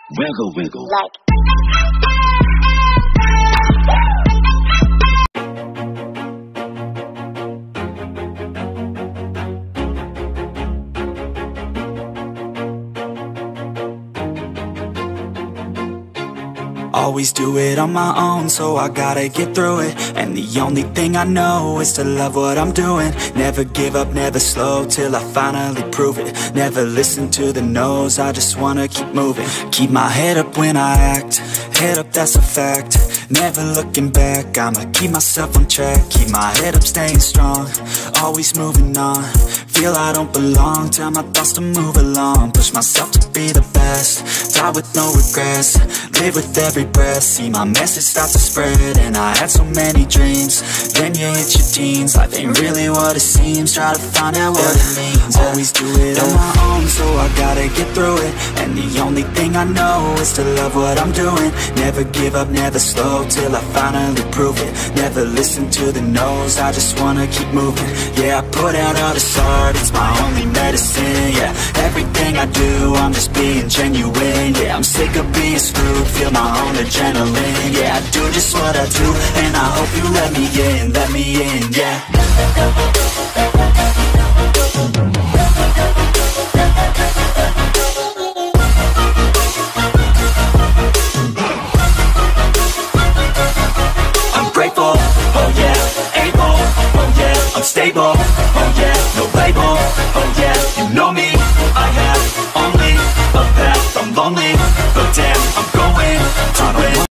Wiggle, wiggle. Like. Always do it on my own, so I gotta get through it. And the only thing I know is to love what I'm doing. Never give up, never slow, till I finally prove it. Never listen to the no's, I just wanna keep moving. Keep my head up when I act, head up, that's a fact. Never looking back, I'ma keep myself on track. Keep my head up, staying strong, always moving on. Feel I don't belong, tell my thoughts to move along. Push myself to be the best, die with no regrets. Live with every breath, see my message start to spread. And I had so many dreams, then you hit your teens. Life ain't really what it seems, try to find out what it means. Always do it on my own, so I gotta get through it. And the only thing I know is to love what I'm doing. Never give up, never slow, till I finally prove it. Never listen to the no's, I just wanna keep moving. Yeah, I put out all this art, it's my only medicine. Yeah, everything I do, I'm just being genuine. Yeah, I'm sick of being screwed, feel my own adrenaline. Yeah, I do just what I do, and I hope you let me in, yeah. I'm grateful, oh yeah, able, oh yeah, I'm stable, oh yeah, no label, oh yeah, you know me, I have only a path, I'm lonely, but damn,